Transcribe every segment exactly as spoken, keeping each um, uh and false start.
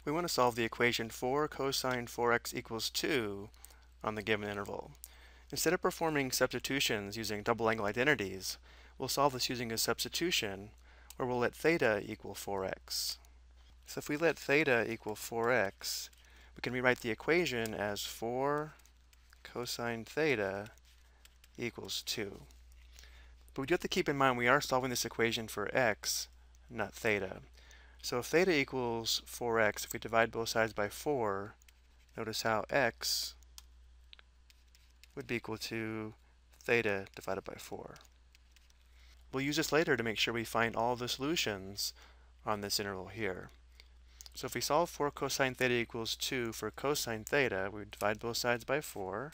We want to solve the equation four cosine four x equals two on the given interval. Instead of performing substitutions using double angle identities, we'll solve this using a substitution where we'll let theta equal four x. So if we let theta equal four x, we can rewrite the equation as four cosine theta equals two. But we do have to keep in mind we are solving this equation for x, not theta. So if theta equals four x, if we divide both sides by four, notice how x would be equal to theta divided by four. We'll use this later to make sure we find all the solutions on this interval here. So if we solve for cosine theta equals two for cosine theta, we divide both sides by four.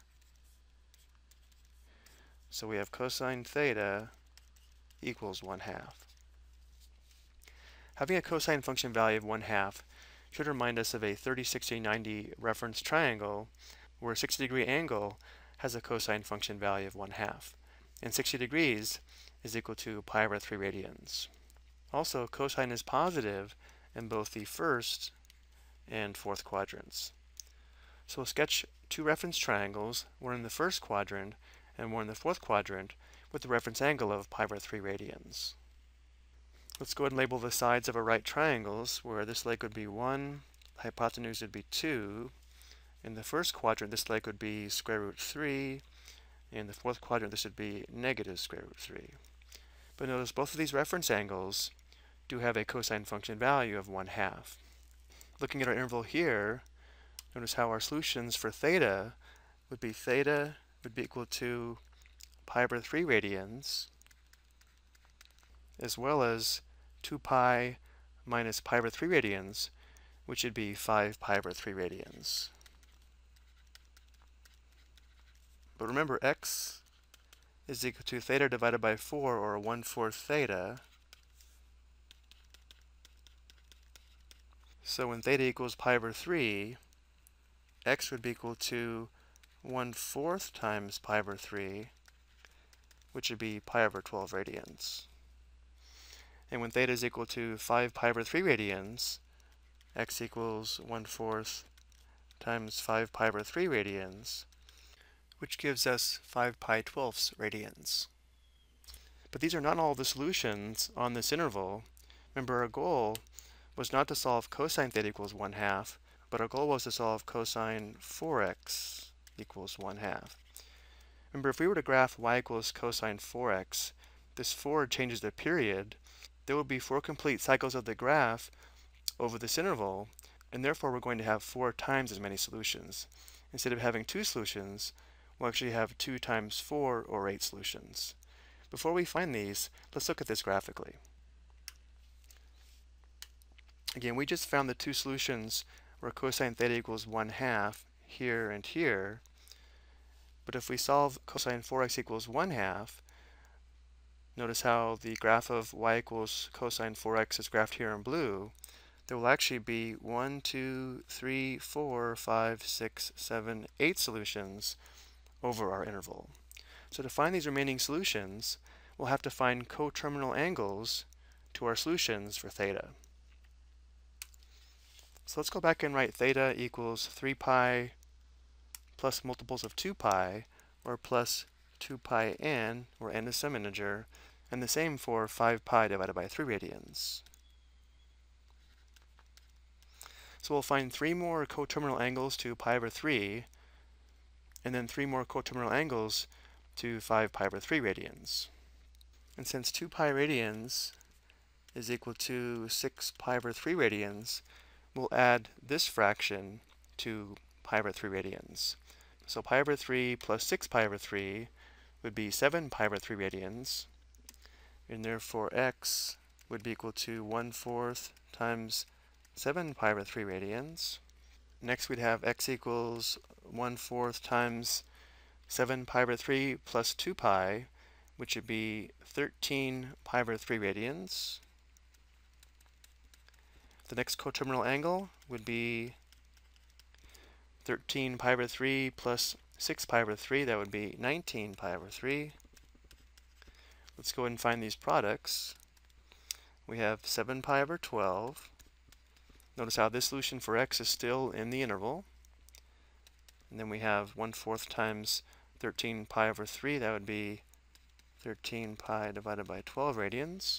So we have cosine theta equals one half. Having a cosine function value of one half should remind us of a thirty, sixty, ninety reference triangle where a sixty degree angle has a cosine function value of one half. And sixty degrees is equal to pi over three radians. Also, cosine is positive in both the first and fourth quadrants. So we'll sketch two reference triangles, one in the first quadrant and one in the fourth quadrant, with the reference angle of pi over three radians. Let's go ahead and label the sides of our right triangles, where this leg would be one, hypotenuse would be two. In the first quadrant, this leg would be square root three. In the fourth quadrant, this would be negative square root three. But notice both of these reference angles do have a cosine function value of one half. Looking at our interval here, notice how our solutions for theta would be theta would be equal to pi over three radians, as well as two pi minus pi over three radians, which would be five pi over three radians. But remember, x is equal to theta divided by four, or one fourth theta. So when theta equals pi over three, x would be equal to one fourth times pi over three, which would be pi over twelve radians. And when theta is equal to five pi over three radians, x equals one fourth times five pi over three radians, which gives us five pi twelfths radians. But these are not all the solutions on this interval. Remember, our goal was not to solve cosine theta equals one half, but our goal was to solve cosine four x equals one half. Remember, if we were to graph y equals cosine four x, this four changes the period. There will be four complete cycles of the graph over this interval, and therefore we're going to have four times as many solutions. Instead of having two solutions, we'll actually have two times four, or eight solutions. Before we find these, let's look at this graphically. Again, we just found the two solutions where cosine theta equals one half here and here. But if we solve cosine four x equals one half, notice how the graph of y equals cosine four x is graphed here in blue. There will actually be one, two, three, four, five, six, seven, eight solutions over our interval. So to find these remaining solutions, we'll have to find coterminal angles to our solutions for theta. So let's go back and write theta equals three pi plus multiples of two pi, or plus two pi n, where n is some integer, and the same for five pi divided by three radians. So we'll find three more coterminal angles to pi over three, and then three more coterminal angles to five pi over three radians. And since two pi radians is equal to six pi over three radians, we'll add this fraction to pi over three radians. So pi over three plus six pi over three would be seven pi over three radians, and therefore x would be equal to one fourth times seven pi over three radians. Next we'd have x equals one fourth times seven pi over three plus two pi, which would be thirteen pi over three radians. The next coterminal angle would be thirteen pi over three plus six pi over three, that would be nineteen pi over three. Let's go ahead and find these products. We have seven pi over twelve Notice how this solution for x is still in the interval. And then we have one fourth times thirteen pi over three. That would be thirteen pi divided by twelve radians.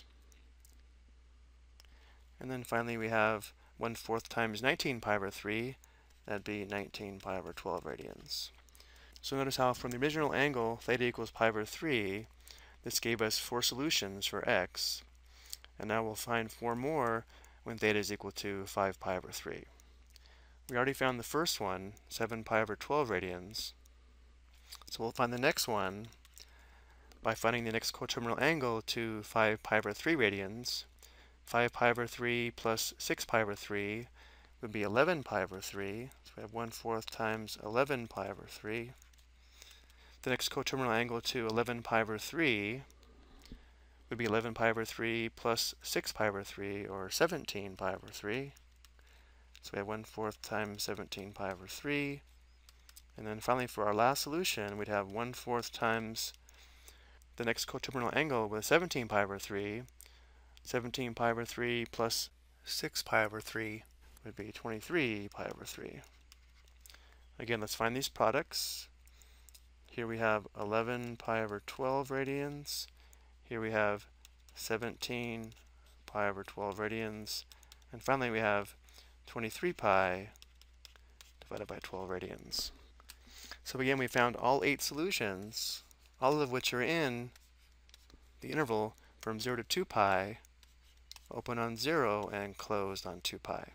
And then finally we have one fourth times nineteen pi over three. That'd be nineteen pi over twelve radians. So notice how from the original angle, theta equals pi over three, this gave us four solutions for x. And now we'll find four more when theta is equal to five pi over three. We already found the first one, seven pi over twelve radians. So we'll find the next one by finding the next coterminal angle to five pi over three radians. five pi over three plus six pi over three would be eleven pi over three. So we have one fourth times eleven pi over three. The next coterminal angle to eleven pi over three would be eleven pi over three plus six pi over three, or seventeen pi over three. So we have one fourth times seventeen pi over three. And then finally for our last solution, we'd have one fourth times the next coterminal angle with seventeen pi over three. seventeen pi over three plus six pi over three would be twenty-three pi over three. Again, let's find these products. Here we have eleven pi over twelve radians. Here we have seventeen pi over twelve radians. And finally we have twenty-three pi divided by twelve radians. So again, we found all eight solutions, all of which are in the interval from zero to two pi, open on zero and closed on two pi.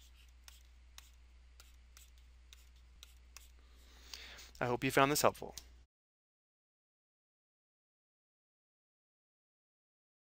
I hope you found this helpful.